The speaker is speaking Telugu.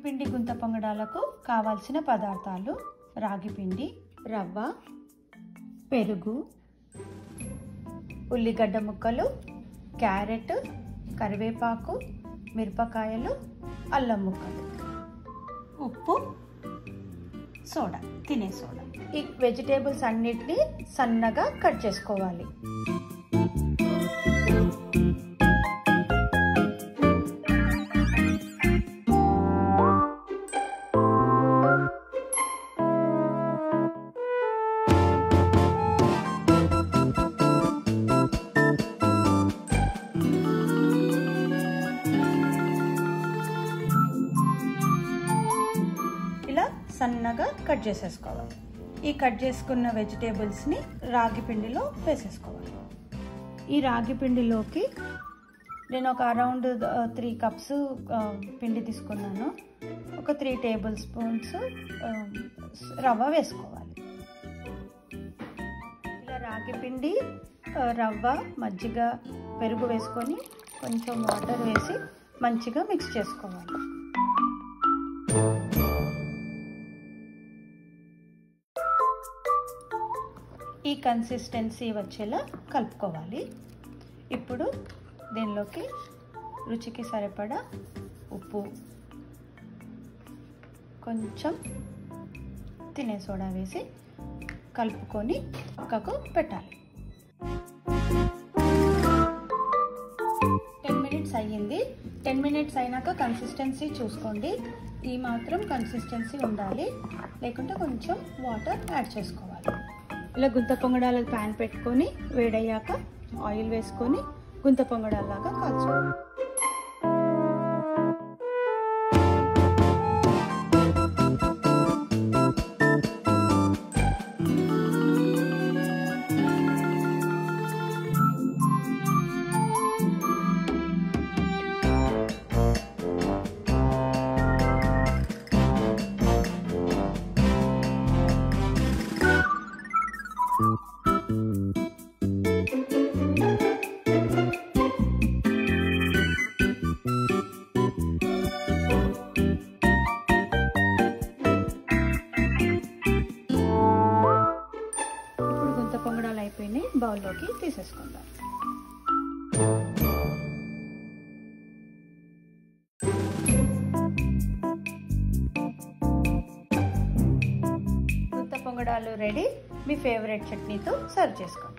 రాగిపిండి గుంత పొంగడాలకు కావాల్సిన పదార్థాలు: రాగిపిండి, రవ్వ, పెరుగు, ఉల్లిగడ్డ ముక్కలు, క్యారెట్, కరివేపాకు, మిరపకాయలు, అల్లం ముక్కలు, ఉప్పు, సోడా, తినే సోడా. ఈ వెజిటేబుల్స్ అన్నిటిని సన్నగా కట్ చేసుకోవాలి. సన్నగా కట్ చేసేసుకోవాలి. ఈ కట్ చేసుకున్న వెజిటేబుల్స్ని రాగి పిండిలో వేసేసుకోవాలి. ఈ రాగి పిండిలోకి నేను ఒక అరౌండ్ 3 కప్స్ పిండి తీసుకున్నాను. ఒక 3 టేబుల్ స్పూన్స్ రవ్వ వేసుకోవాలి. ఇలా రాగి పిండి, రవ్వ, మజ్జిగ, పెరుగు వేసుకొని కొంచెం వాటర్ వేసి మంచిగా మిక్స్ చేసుకోవాలి. ఈ కన్సిస్టెన్సీ వచ్చేలా కలుపుకోవాలి. ఇప్పుడు దీనిలోకి రుచికి సరిపడా ఉప్పు, కొంచెం తినే సోడా వేసి కలుపుకొని పక్కకు పెట్టాలి. 10 మినిట్స్ అయ్యింది. 10 మినిట్స్ అయినాక కన్సిస్టెన్సీ చూసుకోండి. ఈ మాత్రం కన్సిస్టెన్సీ ఉండాలి, లేకుంటే కొంచెం వాటర్ యాడ్ చేసుకోవాలి. ఇలా గుంత పొంగడాల ప్యాన్ పెట్టుకొని వేడయ్యాక ఆయిల్ వేసుకొని గుంత పొంగడాలాగా కాల్చుకోవాలి. పొంగడాలు అయిపోయినాయి, బౌల్లోకి తీసేసుకుందాం. గుంత పొంగడాలు రెడీ. మీ ఫేవరెట్ చట్నీతో సర్వ్ చేసుకోండి.